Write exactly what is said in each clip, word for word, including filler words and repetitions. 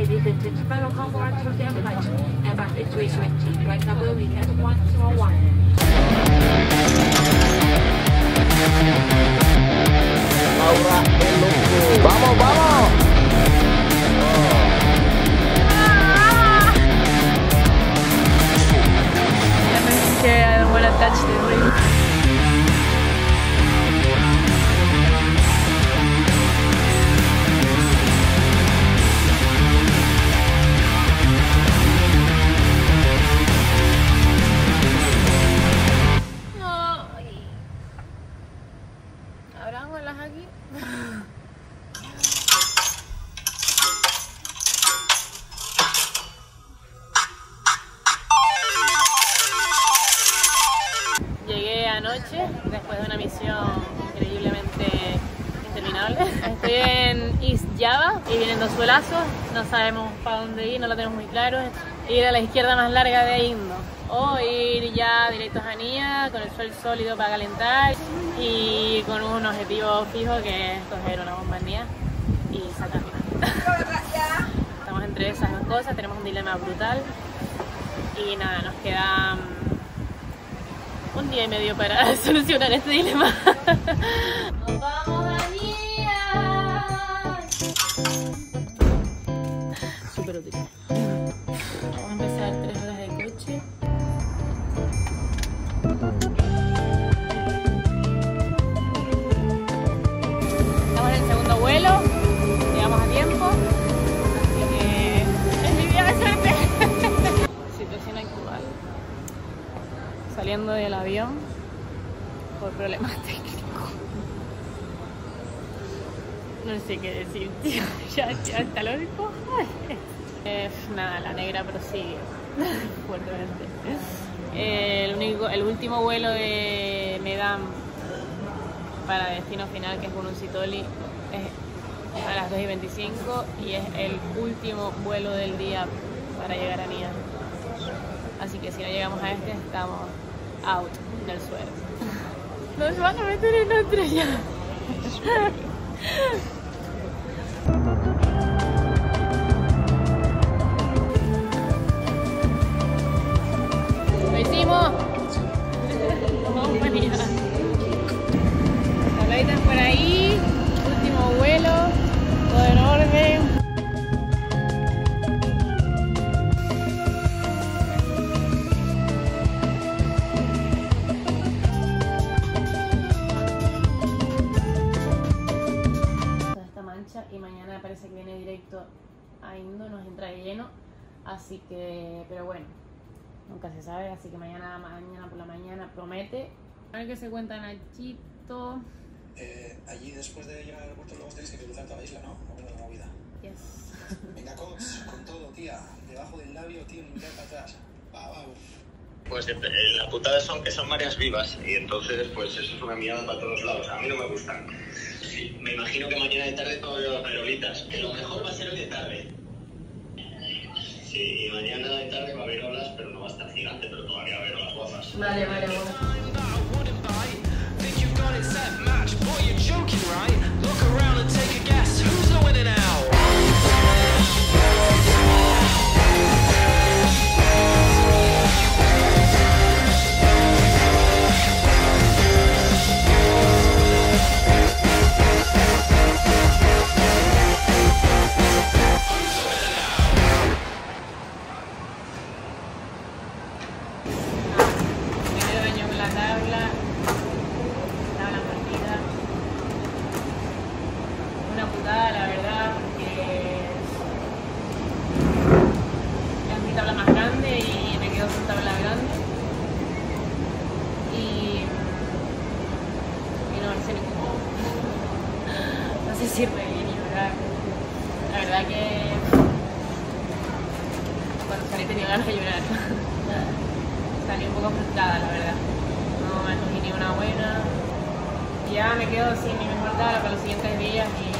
ladies, this is fellow convoy to the flight, about the three twenty. Right now we'll be at one oh one. Ahora el loco. ¡Vamos, vamos! Que I don't want to touch the ring. ¿Habrán olas aquí? Llegué anoche después de una misión increíblemente interminable. Estoy en East Java y vienen dos suelazos, no sabemos para dónde ir, no lo tenemos muy claro. Ir a la izquierda más larga de Indo o ir ya directo a Hania con el suelo sólido para calentar y con un objetivo fijo que es coger una bomba Hania y sacarla. Estamos entre esas dos cosas, tenemos un dilema brutal y nada, nos queda un día y medio para solucionar este dilema. ¡Nos vamos a Hania! Súper útil. Vamos a empezar tres horas de coche. Estamos en el segundo vuelo, llegamos a tiempo. Así que es mi día de suerte. Situación actual. Saliendo del avión por problemas técnicos. No sé qué decir, tío. Ya, ya está lógico. Eh, nada, la negra prosigue fuertemente. Eh, el, único, el último vuelo de Medam para destino final, que es Gunung-Sitoli, es a las dos y veinticinco y es el último vuelo del día para llegar a Hania. Así que si no llegamos a este, estamos out del suelo. Nos van a meter en otro ya. ¡Lo hicimos! Nos vamos para Hania. Tabladitas por ahí. Último vuelo. Todo en orden. Y mañana parece que viene directo a Indo, nos entra de lleno, así que, pero bueno, nunca se sabe, así que mañana, mañana por la mañana promete. A ver qué se cuenta Nachito. Eh, allí después de llegar al aeropuerto luego tenéis que cruzar toda la isla, ¿no? No venga la movida. Yes. Venga, Cox, con todo, tía. Debajo del labio, tío, ni mirar para atrás. Va, va. Pues eh, la putada son que son mareas vivas y entonces pues eso es una mierda para todos lados. A mí no me gustan. Sí, me imagino que mañana de tarde todo veo las aerolitas. Que lo mejor va a ser hoy de tarde. Sí, y mañana de tarde va a haber olas, pero no va a estar gigante, pero todavía va a haber olas guapas. Vale, vale, vale. La verdad, porque es mi tabla más grande y me quedo sin tabla grande y, y no sé ni cómo, no sé si reír ni llorar. La verdad que cuando salí tenía ganas de llorar. Salí un poco frustrada, la verdad, no me escogí ni una buena y ya me quedo sin mi mejor tabla para los siguientes días y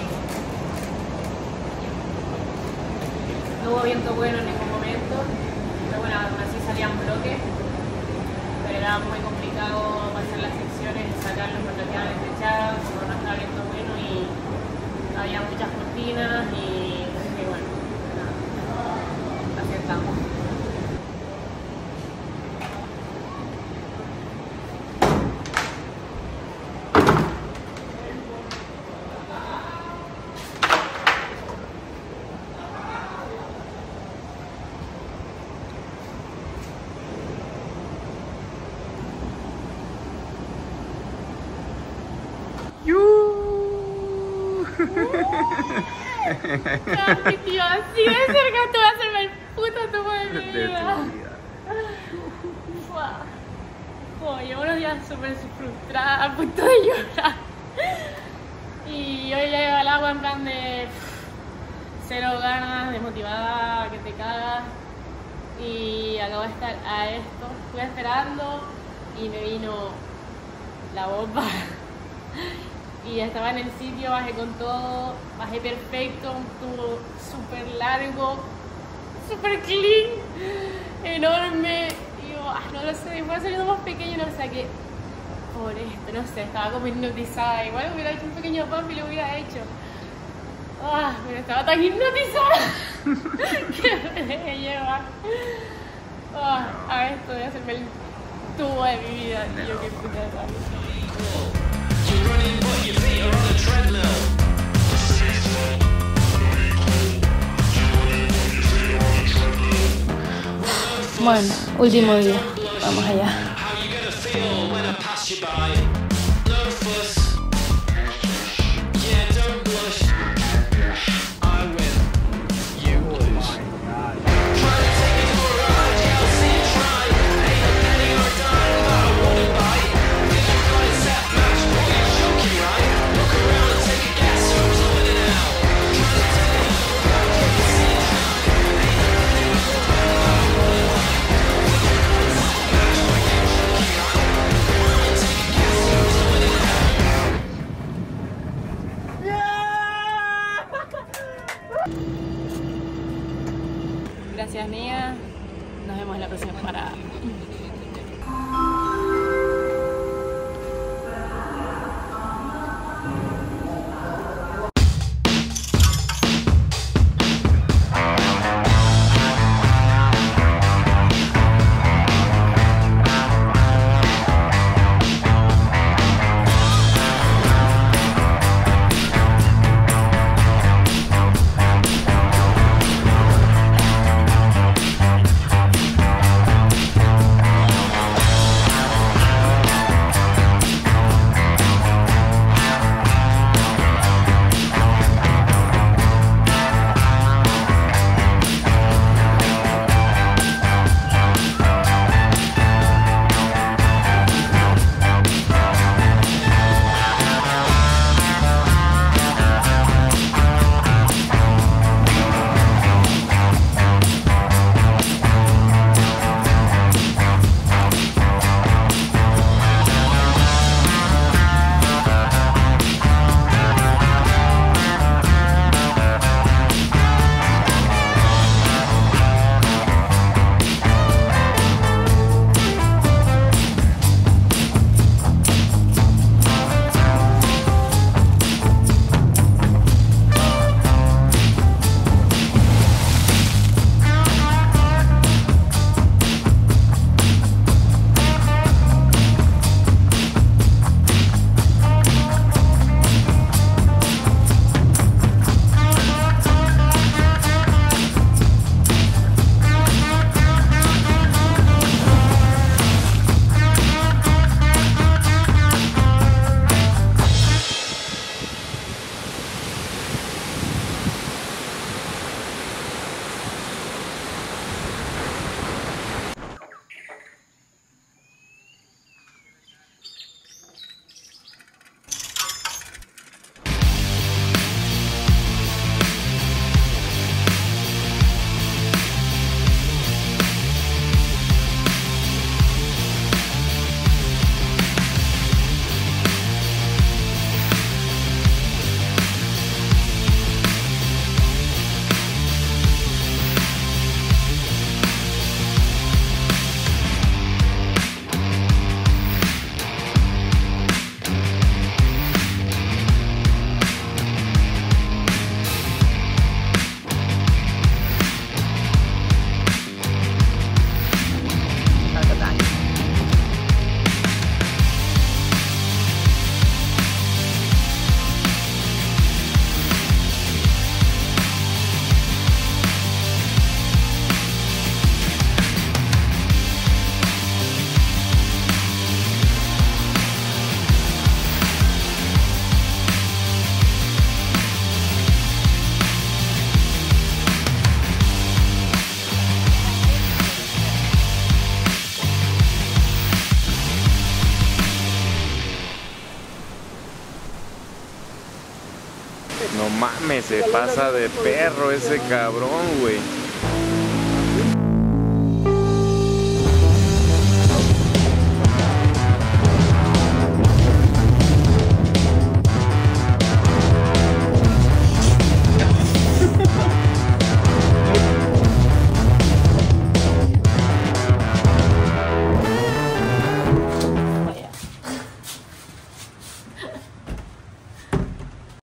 no hubo viento bueno en ningún momento, pero bueno, aún así salían bloques, pero era muy complicado pasar las secciones y sacarlos porque quedaban estrechados, no estaba viento bueno y había muchas cortinas y, y bueno, nada. Casi, tío, así de cerca te voy a hacerme el puto tomo de mi De tu vida. vida. Wow. Oh, llevo unos días súper frustrada, a punto de llorar. Y hoy ya llevo al agua en plan de cero ganas, desmotivada, que te cagas. Y acabo de estar a esto. Estuve esperando y me vino la bomba. Y ya estaba en el sitio, bajé con todo, bajé perfecto, un tubo súper largo, súper clean, enorme. Y yo, ah, no lo sé, después saliendo más pequeño, no lo saqué por esto, no sé, estaba como hipnotizada. Igual hubiera hecho un pequeño pump y lo hubiera hecho. Ah, pero estaba tan hipnotizada que me lleva ah, a esto de hacerme el tubo de mi vida, tío, qué puta madre. Bueno, último día, vamos allá. Gracias, Nia. Nos vemos en la próxima parada. mames, se pasa de perro ese cabrón, güey.